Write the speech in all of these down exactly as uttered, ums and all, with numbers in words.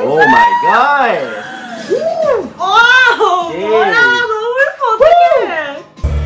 오 마이 갓. 와우. 예. 뭐야, 너무 예뻐. 어떡해.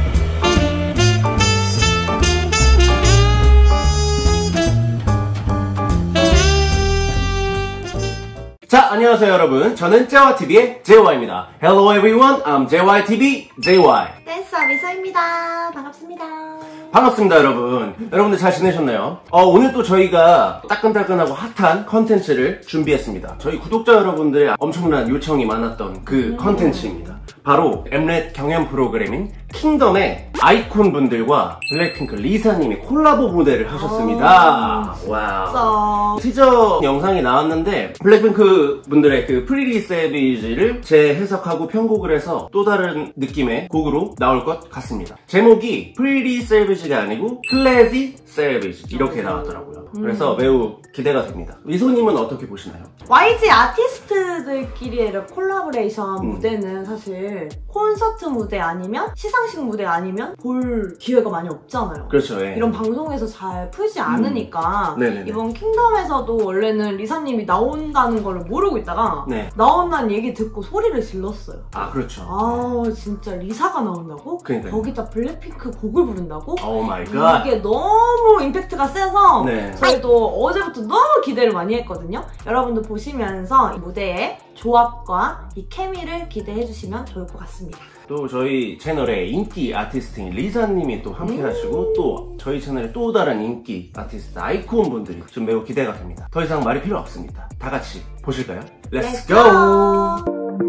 자, 안녕하세요 여러분. 저는 제이와이티비의 제이와이입니다. Hello everyone, I'm 제이와이티비 제이와이. 댄서 미소입니다. 반갑습니다. 반갑습니다 여러분. 여러분들 잘 지내셨나요? 어, 오늘 또 저희가 따끈따끈하고 핫한 컨텐츠를 준비했습니다. 저희 구독자 여러분들의 엄청난 요청이 많았던 그 음. 컨텐츠입니다. 바로 엠넷 경연 프로그램인 킹덤의 아이콘 분들과 블랙핑크 리사님이 콜라보 무대를 하셨습니다. 와우. 티저 영상이 나왔는데 블랙핑크 분들의 그 프리티 세비지를 재해석하고 편곡을 해서 또 다른 느낌의 곡으로 나올 것 같습니다. 제목이 프리티 세비지가 아니고 클래지 세비지 이렇게 나왔더라고요. 음. 그래서 매우 기대가 됩니다. 미소님은 어떻게 보시나요? 와이지 아티스트들끼리의 콜라보레이션 음. 무대는 사실 콘서트 무대 아니면 시상식 무대 아니면 볼 기회가 많이 없잖아요. 그렇죠. 예. 이런 방송에서 잘 풀지 않으니까 음. 이번 킹덤에서도 원래는 리사님이 나온다는 걸 모르고 있다가 네. 나온다는 얘기 듣고 소리를 질렀어요. 아 그렇죠. 아 진짜 리사가 나온다고? 그러니까요. 거기다 블랙핑크 곡을 부른다고? 오 마이 갓. 이게 너무 임팩트가 세서 네. 저희도 어제부터 너무 기대를 많이 했거든요. 여러분들 보시면서 이 무대의 조합과 이 케미를 기대해주시면 좋을 것 같습니다. 또 저희 채널의 인기 아티스트인 리사님이 또 함께 음 하시고 또 저희 채널의 또 다른 인기 아티스트 아이콘 분들이 좀 매우 기대가 됩니다. 더 이상 말이 필요 없습니다. 다 같이 보실까요? Let's go!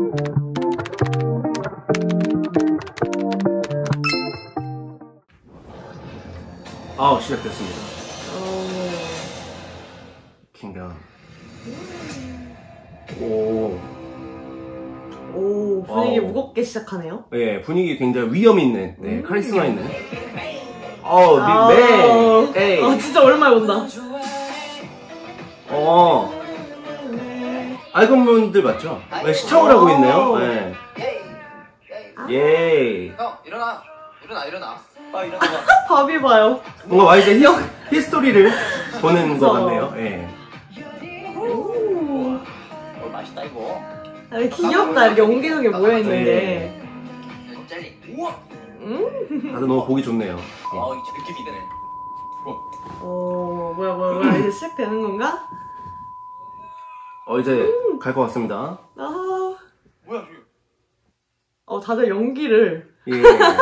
아우 시작됐습니다. 킹덤. 오. 오, 분위기 와우. 무겁게 시작하네요. 예, 분위기 굉장히 위험 있는, 네, 음. 카리스마 있는. 어, 아 네, 에이. 아, 진짜 오랜만에 본다. 어. 아이콘 분들 맞죠? 네, 시청을 하고 있네요. 네. 예. 형 일어나 일어나 일어나 아 일어나 밥이 봐요. 뭔가 와이드 히, 히스토리를 보는 것 같네요. 예. 오. 어 맛있다 이거 아, 귀엽다. 이렇게 옹기종기 모여있는 게. 젤리 우와 음? 다들 너무 보기 좋네요. 어 이제 느낌이 있네 오, 뭐야, 뭐야, 뭐야. 이제 시작되는 건가? 어, 이제 갈 것 같습니다. 아. 뭐야 이게 어, 다들 연기를. 예.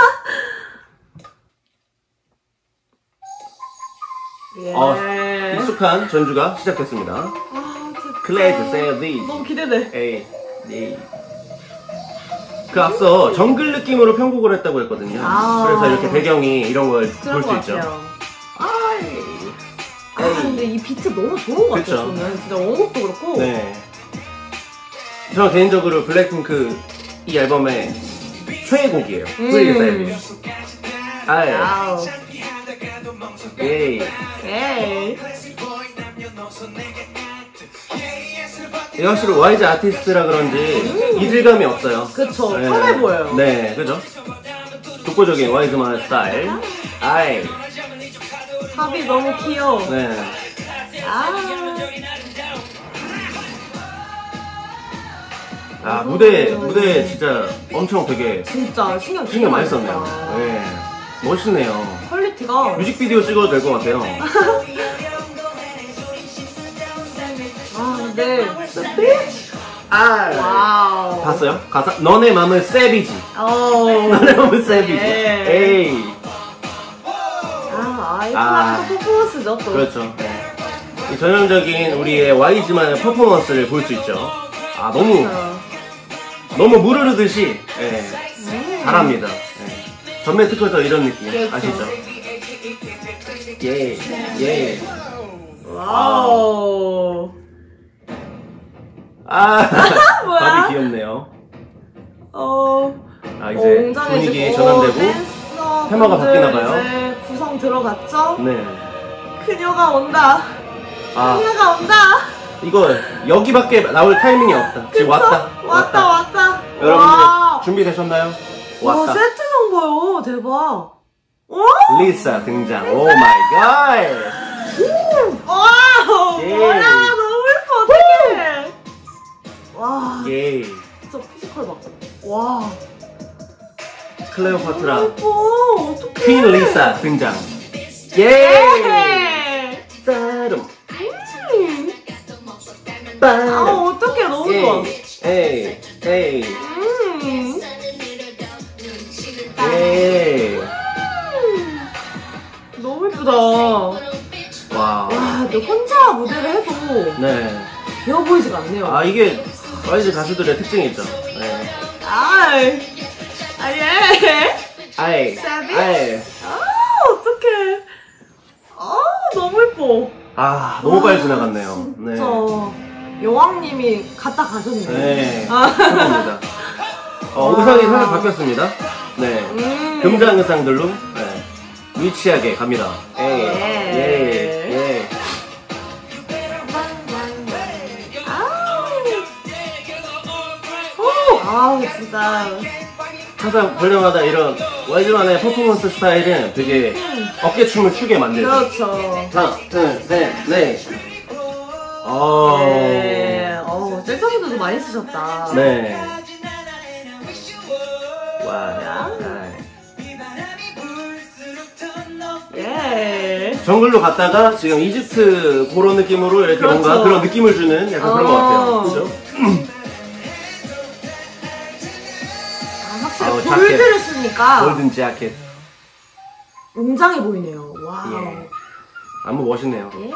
예. 어, 익숙한 전주가 시작됐습니다. 아, 진짜. 클레이즈 세비. 너무 기대돼. 에이, 에이. 그 앞서 정글 느낌으로 편곡을 했다고 했거든요. 아. 그래서 이렇게 배경이 이런 걸 그런 볼 수 것 있죠. 같아요. 아이. 아, 근데 이 비트 너무 좋은 것 그쵸. 같아요, 저는. 진짜 원곡도 그렇고. 네. 저는 개인적으로 블랙핑크 이 앨범의 최애곡이에요. 음. 프리티 세비지. 아이. 와우. 에이. 에이. 이게 확실히 와이즈 아티스트라 그런지 이질감이 없어요. 그쵸. 네. 편해 보여요. 네, 그죠? 독보적인 와이즈만의 스타일. 아이. 합이 너무 귀여워. 네. 아. 아, 무대, 무대 진짜 엄청 되게 진짜 신경 신경 많이 진짜. 썼네요. 네. 멋있네요. 퀄리티가. 뮤직비디오 찍어도 될 것 같아요. 아, 근데. 아. 와우. 봤어요? 가사? 너네 맘은 세비지. 어. 너네 맘은 세비지. 예. 에이. 아, 아이콘 아. 퍼포먼스죠, 또. 그렇죠. 네. 이 전형적인 우리의 와이즈만의 퍼포먼스를 볼 수 있죠. 아, 너무, 그렇죠. 너무 물 흐르듯이, 예, 음. 잘합니다. 예. 전매 특허죠, 이런 느낌. 그렇죠. 아시죠? 예, 예. 와우. 아, 뭐야? 밥이 귀엽네요. 어. 아, 이제 분위기 전환되고, 테마가 바뀌나봐요. 이제 구성 들어갔죠? 네. 그녀가 온다. 아, 그녀가 온다. 이거 여기밖에 나올 타이밍이 없다. 지금 왔다. 왔다, 왔다. 여러분들 와. 준비되셨나요? 와, 왔다. 세트장 봐요. 대박. 와! 리사 등장. 오 마이 갓. 와우! 예. 뭐야, 너무 예뻐, 어떡해. 와, 예. 진짜 피지컬 봐. 와. 클레오파트라, 예뻐. 어떡해. 퀸 리사 등장. 예. 예. 짜름. 음. 아, 빰. 어떡해. 너무 좋아. 에이. 에이. 음. 에이. 너무 예쁘다. 와. 와, 너 혼자 무대를 해도 네. 귀여워 보이지가 않네요. 아, 이게 와이즈 가수들의 특징이죠. 네. 아이. 아, 예. 아이. 세비? 아이. 아, 어떡해. 아, 너무 예뻐. 아, 너무 빨리 지나갔네요. 진짜. 여왕님이 갔다 가셨네요. 네. 아. 최고입니다. 어, 의상이 살짝 바뀌었습니다. 네. 음. 금장 의상들로 네. 위치하게 갑니다. 에이. 예. 예. 예. 아우, 진짜. 항상 볼 때마다 이런 와이즈만의 퍼포먼스 스타일은 되게 어깨춤을 추게 만들죠. 그렇죠. 하나, 둘, 셋, 넷. 어. 네. 어우, 잭서분들도 많이 쓰셨다. 네. 와. 예. 정글로 갔다가 지금 이집트 그런 느낌으로 이렇게 그렇죠. 뭔가 그런 느낌을 주는 약간 그런 것 같아요. 어. 그죠? 아, 확실히 아우, 골드를 쓰니까 골든 자켓. 웅장해 보이네요. 와우. 예. 안무 멋있네요. 예.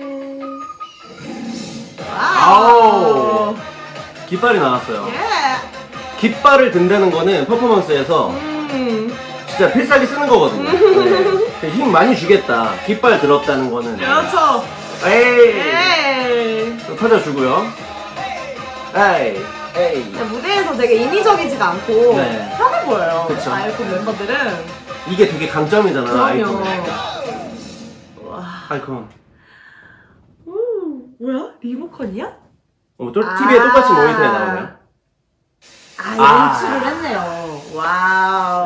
아우. 와우. 깃발이 나왔어요. 예. 깃발을 든다는 거는 퍼포먼스에서 음. 진짜 필살기 쓰는 거거든요. 네. 힘 많이 주겠다. 깃발 들었다는 거는. 그렇죠. 에이. 예. 또 터져주고요. 에이. 에이. 무대에서 되게 인위적이지가 않고 네. 편해 보여요. 그쵸. 아이콘 멤버들은. 이게 되게 강점이잖아. 그럼요. 아이콘. 와. 아이콘. 오, 뭐야? 리모컨이야? 어, 또 티비에 아. 똑같이 모니터에 나오네요. 아, 아. 연출을 했네요. 와우.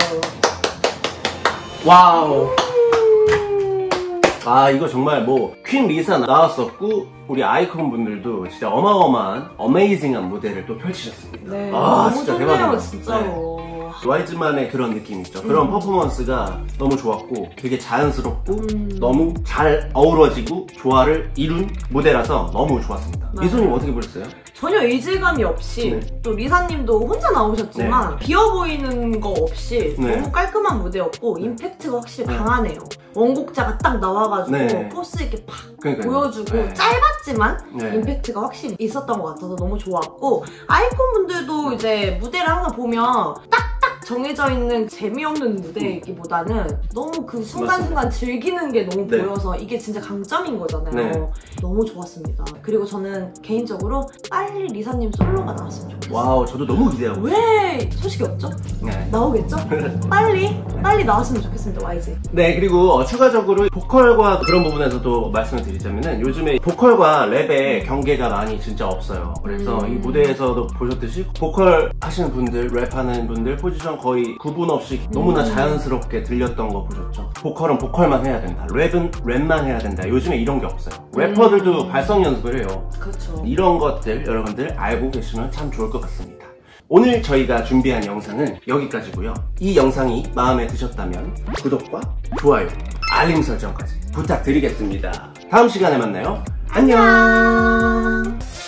와우. 아, 이거 정말 뭐 퀸 리사 나왔었고 우리 아이콘 분들도 진짜 어마어마한 어메이징한 무대를 또 펼치셨습니다. 네. 아, 너무 진짜 좋네요, 대박이다. 진짜로. 네. 와이즈만의 그런 느낌 있죠. 그런 음. 퍼포먼스가 너무 좋았고 되게 자연스럽고 음. 너무 잘 어우러지고 조화를 이룬 무대라서 너무 좋았습니다. 네. 미소님 어떻게 보셨어요? 전혀 이질감이 없이 네. 또 리사님도 혼자 나오셨지만 비어 보이는 거 없이 네. 너무 깔끔한 무대였고 임팩트가 확실히 네. 강하네요. 원곡자가 딱 나와가지고 네. 포스 있게 팍 그러니까요. 보여주고 네. 짧았지만 네. 임팩트가 확실히 있었던 것 같아서 너무 좋았고 아이콘 분들도 이제 무대를 항상 보면 딱딱 정해져 있는 재미없는 무대이기보다는 너무 그 순간순간 즐기는 게 너무 네. 보여서 이게 진짜 강점인 거잖아요. 네. 너무 좋았습니다. 그리고 저는 개인적으로 빨리 리사님 솔로가 나왔으면 좋겠어요. 와우, 저도 너무 기대하고 있어요. 왜 소식이 없죠? 네. 나오겠죠? 빨리 빨리 나왔으면 좋겠습니다. 와이지. 네, 그리고 어, 추가적으로 보컬과 그런 부분에서도 말씀을 드리자면은 요즘에 보컬과 랩의 경계가 많이 진짜 없어요. 그래서 음. 이 무대에서도 보셨듯이 보컬 하시는 분들, 랩하는 분들 포지션 거의 구분 없이 너무나 음. 자연스럽게 들렸던 거 보셨죠? 보컬은 보컬만 해야 된다. 랩은 랩만 해야 된다. 요즘에 이런 게 없어요. 래퍼들도 음. 발성 연습을 해요. 그렇죠. 이런 것들 여러분들 알고 계시면 참 좋을 것 같습니다. 오늘 저희가 준비한 영상은 여기까지고요. 이 영상이 마음에 드셨다면 구독과 좋아요, 알림 설정까지 부탁드리겠습니다. 다음 시간에 만나요. 안녕.